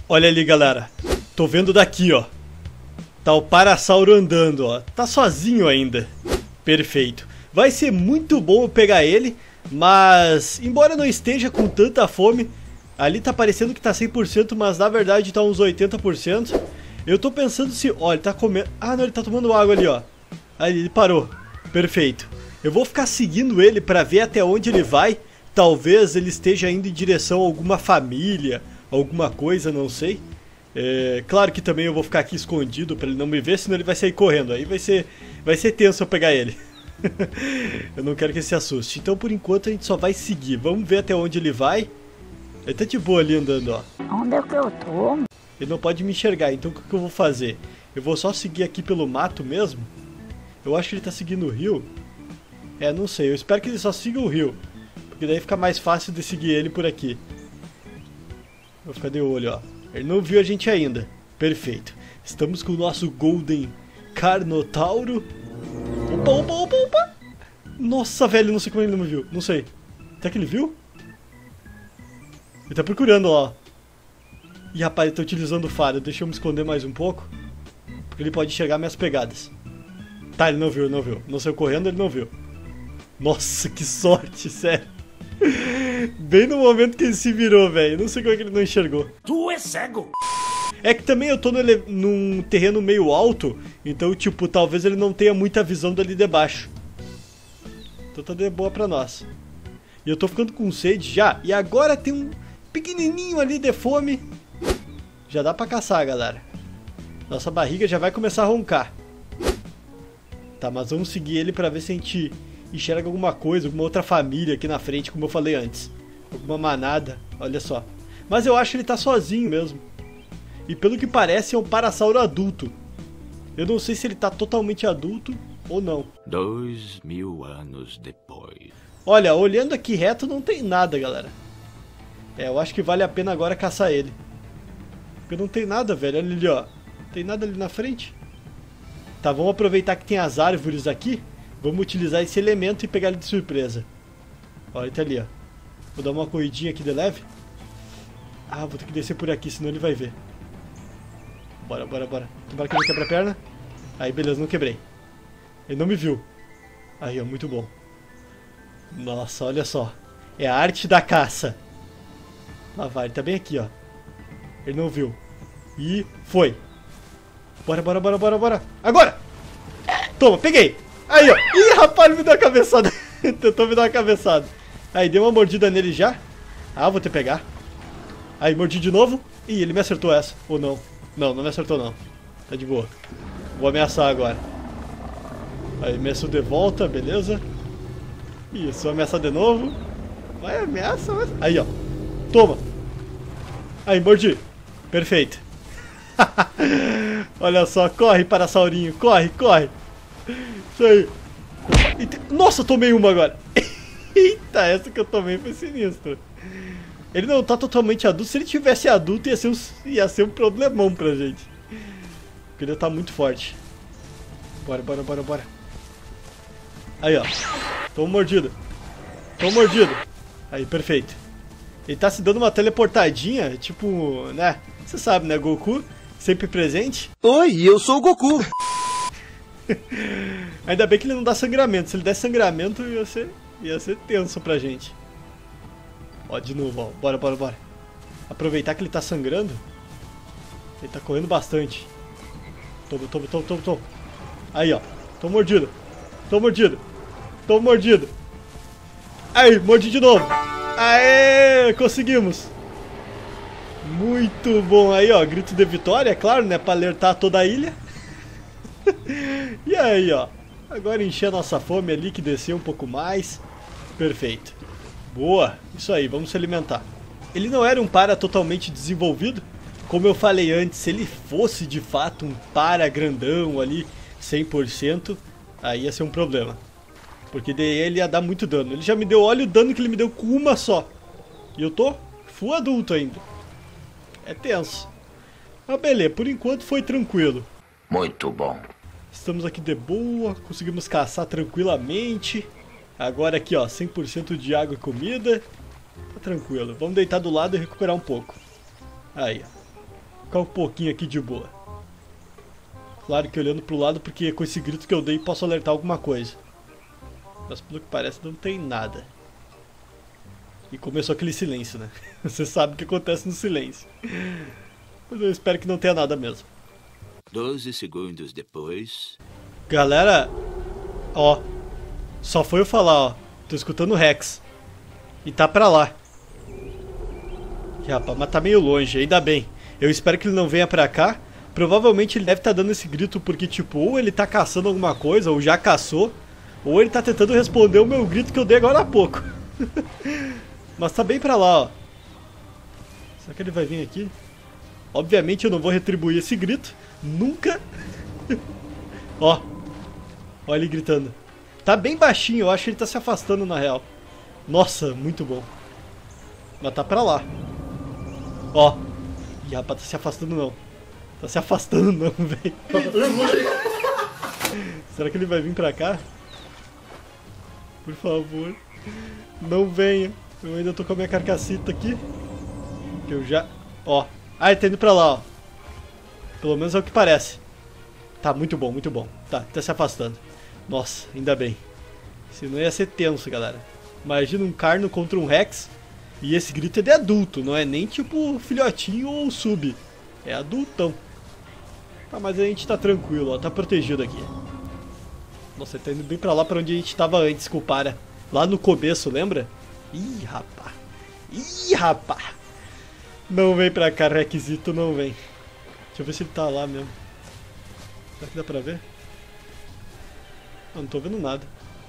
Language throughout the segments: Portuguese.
Olha ali, galera. Tô vendo daqui, ó. Tá o Parasauro andando, ó. Tá sozinho ainda. Perfeito. Vai ser muito bom eu pegar ele, mas embora eu não esteja com tanta fome, ali tá parecendo que tá 100%, mas na verdade tá uns 80%. Eu tô pensando se... Ó, ele tá comendo... Ah, não, ele tá tomando água ali, ó. Aí ele parou. Perfeito. Eu vou ficar seguindo ele pra ver até onde ele vai. Talvez ele esteja indo em direção a alguma família, alguma coisa, não sei. Claro que também eu vou ficar aqui escondido pra ele não me ver, senão ele vai sair correndo. Aí vai ser tenso eu pegar ele. Eu não quero que ele se assuste. Então por enquanto a gente só vai seguir. Vamos ver até onde ele vai. Ele tá de boa ali andando, ó. Onde é que eu tô? Ele não pode me enxergar, então o que eu vou fazer? Eu vou só seguir aqui pelo mato mesmo. Eu acho que ele tá seguindo o rio. Não sei, eu espero que ele só siga o rio, porque daí fica mais fácil de seguir ele por aqui. Vou ficar de olho, ó. Ele não viu a gente ainda. Perfeito. Estamos com o nosso Golden Carnotauro. Opa, opa, opa, opa. Nossa, velho, não sei como ele não me viu. Não sei. Será que ele viu? Ele tá procurando, ó. Ih, rapaz, ele tá utilizando o faro. Deixa eu me esconder mais um pouco, porque ele pode enxergar minhas pegadas. Tá, ele não viu, ele não viu. Não saiu correndo, ele não viu. Nossa, que sorte, sério. Bem no momento que ele se virou, velho. Não sei como é que ele não enxergou. Tu é cego! É que também eu tô num terreno meio alto, então, tipo, talvez ele não tenha muita visão dali de baixo. Então tá de boa pra nós. E eu tô ficando com sede já. E agora tem um pequenininho ali de fome. Já dá pra caçar, galera. Nossa barriga já vai começar a roncar. Tá, mas vamos seguir ele pra ver se a gente enxerga alguma coisa, alguma outra família aqui na frente, como eu falei antes. Alguma manada, olha só. Mas eu acho que ele tá sozinho mesmo. E pelo que parece é um Parasauro adulto. Eu não sei se ele tá totalmente adulto ou não. 2000 anos depois. Olha, olhando aqui reto não tem nada, galera. Eu acho que vale a pena agora caçar ele. Porque não tem nada, velho. Olha ali, ó. Não tem nada ali na frente. Tá, vamos aproveitar que tem as árvores aqui. Vamos utilizar esse elemento e pegar ele de surpresa. Ó, ele tá ali, ó. Vou dar uma corridinha aqui de leve. Ah, vou ter que descer por aqui, senão ele vai ver. Bora, bora, bora. Tomara que ele quebra a perna. Aí, beleza, não quebrei. Ele não me viu. Aí, ó, muito bom. Nossa, olha só. É a arte da caça. Lá vai, ele tá bem aqui, ó. Ele não viu. E foi. Bora, bora, bora, bora, bora. Agora! Toma, peguei. Aí, ó. Ih, rapaz, ele me deu uma cabeçada. Tentou me dar uma cabeçada. Aí, dei uma mordida nele já. Ah, vou ter que pegar. Aí, mordi de novo. Ih, ele me acertou essa. Ou não? Não, não me acertou não. Tá de boa. Vou ameaçar agora. Aí, ameaçou de volta, beleza. Isso, vou ameaçar de novo. Vai, ameaça, vai. Aí, ó. Toma. Aí, mordi. Perfeito. Olha só, corre, Parassaurinho. Corre, corre. Isso aí. Nossa, tomei uma agora. Eita, essa que eu tomei foi sinistra. Ele não tá totalmente adulto. Se ele tivesse adulto, ia ser um problemão pra gente. Porque ele tá muito forte. Bora, bora, bora, bora. Aí, ó. Toma mordida. Toma mordida. Aí, perfeito. Ele tá se dando uma teleportadinha, tipo, né? Você sabe, né? Goku, sempre presente. Oi, eu sou o Goku. Ainda bem que ele não dá sangramento. Se ele desse sangramento, ia ser tenso pra gente. Ó, de novo, ó. Bora, bora, bora. Aproveitar que ele tá sangrando. Ele tá correndo bastante. Toma, toma, toma, toma, toma. Aí, ó. Tô mordido. Tô mordido. Tô mordido. Aí, mordi de novo. Aê, conseguimos. Muito bom. Aí, ó, grito de vitória, é claro, né? Pra alertar toda a ilha. E aí, ó. Agora encher a nossa fome ali, que desceu um pouco mais. Perfeito. Boa. Isso aí, vamos se alimentar. Ele não era um para totalmente desenvolvido. Como eu falei antes, se ele fosse de fato um para grandão ali, 100%, aí ia ser um problema. Porque daí ele ia dar muito dano. Ele já me deu, olha o dano que ele me deu com uma só. E eu tô full adulto ainda. É tenso. Mas beleza, por enquanto foi tranquilo. Muito bom. Estamos aqui de boa, conseguimos caçar tranquilamente. Agora aqui, ó, 100% de água e comida. Tá tranquilo. Vamos deitar do lado e recuperar um pouco. Aí, ó. Ficar um pouquinho aqui de boa. Claro que olhando pro lado, porque com esse grito que eu dei posso alertar alguma coisa. Mas pelo que parece não tem nada. E começou aquele silêncio, né? Você sabe o que acontece no silêncio. Mas eu espero que não tenha nada mesmo. 12 segundos depois... Galera, ó. Só foi eu falar, ó. Tô escutando o Rex. E tá pra lá. Rapaz, mas tá meio longe, ainda bem. Eu espero que ele não venha pra cá. Provavelmente ele deve estar dando esse grito porque, tipo, ou ele tá caçando alguma coisa, ou já caçou, ou ele tá tentando responder o meu grito que eu dei agora há pouco. Mas tá bem pra lá, ó. Será que ele vai vir aqui? Obviamente eu não vou retribuir esse grito. Nunca. Ó. Ó ele gritando. Tá bem baixinho, eu acho que ele tá se afastando na real. Nossa, muito bom. Mas tá pra lá. Ó. Ih, rapaz, tá se afastando não. Tá se afastando não, velho. Será que ele vai vir pra cá? Por favor. Não venha. Eu ainda tô com a minha carcacita aqui. Que eu já... Ó. Ah, ele tá indo pra lá, ó. Pelo menos é o que parece. Tá, muito bom, muito bom. Tá se afastando. Nossa, ainda bem. Senão ia ser tenso, galera. Imagina um Carno contra um Rex. E esse grito é de adulto, não é nem tipo filhotinho ou sub. É adultão. Tá, mas a gente tá tranquilo, ó. Tá protegido aqui. Nossa, ele tá indo bem pra lá pra onde a gente tava antes com o Para. Lá no começo, lembra? Ih, rapá. Ih, rapá. Não vem pra cá, Rexito, não vem. Deixa eu ver se ele tá lá mesmo. Será que dá pra ver? Não tô vendo nada.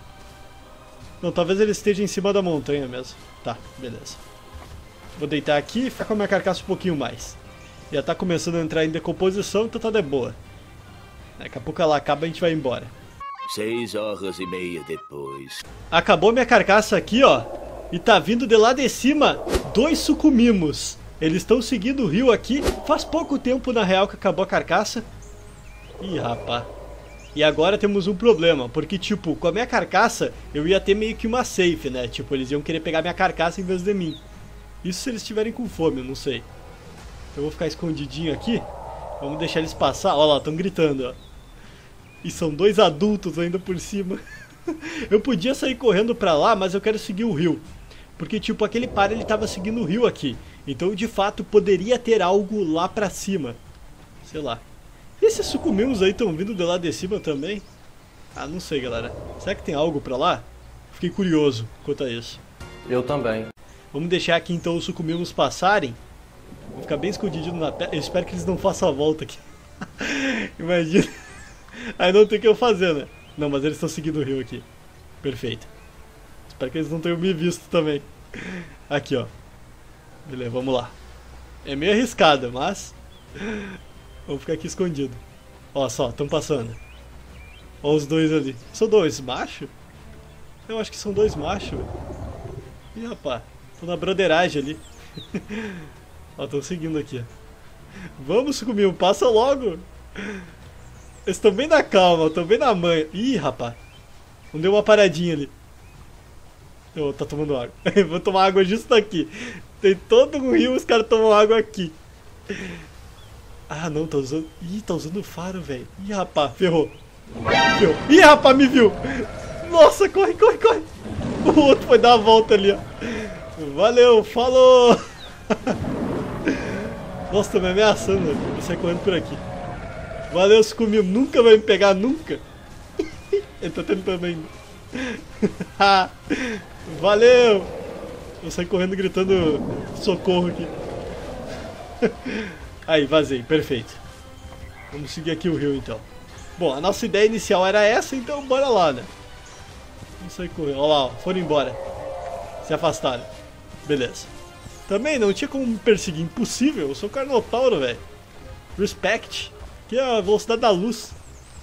Não, talvez ele esteja em cima da montanha mesmo. Tá, beleza. Vou deitar aqui e ficar com a minha carcaça um pouquinho mais. Já tá começando a entrar em decomposição, então tá de boa. Daqui a pouco ela acaba e a gente vai embora. 6 horas e meia depois. Acabou minha carcaça aqui, ó. E tá vindo de lá de cima 2 sucumimos. Eles estão seguindo o rio aqui. Faz pouco tempo, na real, que acabou a carcaça. Ih, rapá. E agora temos um problema, porque, tipo, com a minha carcaça, eu ia ter meio que uma safe, né? Tipo, eles iam querer pegar minha carcaça em vez de mim. Isso se eles estiverem com fome, eu não sei. Eu vou ficar escondidinho aqui. Vamos deixar eles passar. Ó lá, estão gritando, ó. E são 2 adultos ainda por cima. Eu podia sair correndo pra lá, mas eu quero seguir o rio. Porque, tipo, aquele Para, ele tava seguindo o rio aqui. Então, de fato, poderia ter algo lá pra cima. Sei lá. E esses sucumimos aí estão vindo de lá de cima também? Ah, não sei, galera. Será que tem algo pra lá? Fiquei curioso quanto a isso. Eu também. Vamos deixar aqui, então, os sucumimos passarem. Vou ficar bem escondidinho na terra. Eu espero que eles não façam a volta aqui. Imagina. Aí não tem o que eu fazer, né? Não, mas eles estão seguindo o rio aqui. Perfeito. Espero que eles não tenham me visto também. Aqui, ó. Beleza, vamos lá. É meio arriscada, mas... Vamos ficar aqui escondido. Ó só, estão passando. Ó os 2 ali. São 2 machos? Eu acho que são 2 machos. Ih, rapaz. Estão na broderagem ali. Ó, estão seguindo aqui, ó. Vamos, Sucumil, passa logo. Eles estão bem na calma, estão bem na manha. Ih, rapaz. Não deu uma paradinha ali. Oh, tá tomando água. Vou tomar água justo daqui. Tem todo um rio, os caras tomam água aqui. Ah, não, tá usando... Ih, tá usando o faro, velho. Ih, rapaz, ferrou. Ferrou. Ih, rapaz, me viu. Nossa, corre, corre, corre. O outro foi dar a volta ali, ó. Valeu, falou. Nossa, tô me ameaçando, velho. Vou sair correndo por aqui. Valeu, Sucumil. Nunca vai me pegar, nunca. Ele tá tentando ainda. Valeu. Vou sair correndo gritando socorro aqui. Aí, vazei, perfeito. Vamos seguir aqui o rio então. Bom, a nossa ideia inicial era essa, então bora lá, né? Vamos sair correndo, olha lá, ó, foram embora. Se afastaram. Beleza. Também não tinha como me perseguir, impossível, eu sou Carnotauro, velho. Respect, que é a velocidade da luz.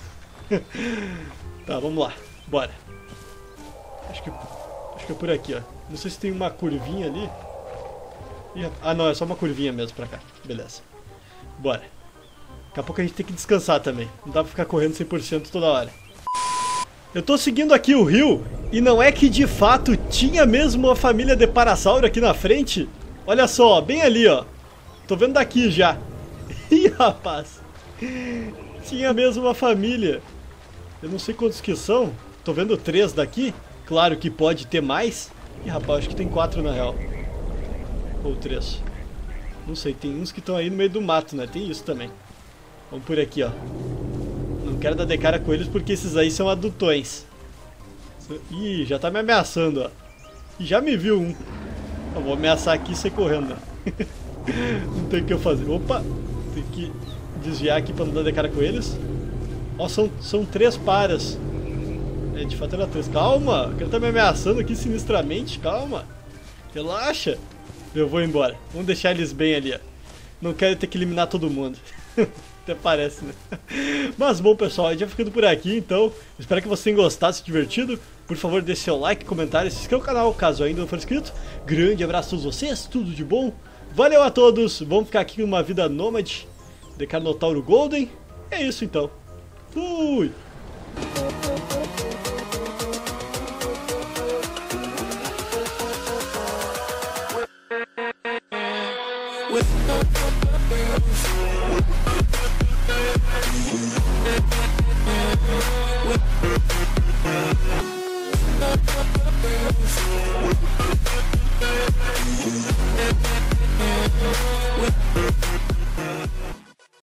Tá, vamos lá, bora. Acho que é por aqui, ó. Não sei se tem uma curvinha ali. Ah, não, é só uma curvinha mesmo pra cá. Beleza. Bora. Daqui a pouco a gente tem que descansar também. Não dá pra ficar correndo 100% toda hora. Eu tô seguindo aqui o rio. E não é que de fato tinha mesmo uma família de Parasauro aqui na frente? Olha só, bem ali, ó. Tô vendo daqui já. Ih, rapaz. Tinha mesmo uma família. Eu não sei quantos que são. Tô vendo 3 daqui. Claro que pode ter mais. Ih, rapaz, acho que tem 4 na real. Ou 3. Não sei, tem uns que estão aí no meio do mato, né? Tem isso também. Vamos por aqui, ó. Não quero dar de cara com eles porque esses aí são adultões. Ih, já tá me ameaçando, ó. E já me viu um. Eu vou ameaçar aqui e sair correndo, né? Não tem o que eu fazer. Opa! Tem que desviar aqui pra não dar de cara com eles. Ó, são 3 paras. É, de fato era 3. Calma! O cara tá me ameaçando aqui sinistramente. Calma! Relaxa! Eu vou embora. Vamos deixar eles bem ali, ó. Não quero ter que eliminar todo mundo. Até parece, né? Mas bom, pessoal, a gente vai ficando por aqui, então. Espero que vocês tenham gostado, se divertido. Por favor, deixe seu like, comentário, se inscreva no canal, caso ainda não for inscrito. Grande abraço a todos vocês, tudo de bom. Valeu a todos, vamos ficar aqui numa vida nômade de Carnotauro Golden. É isso então. Fui!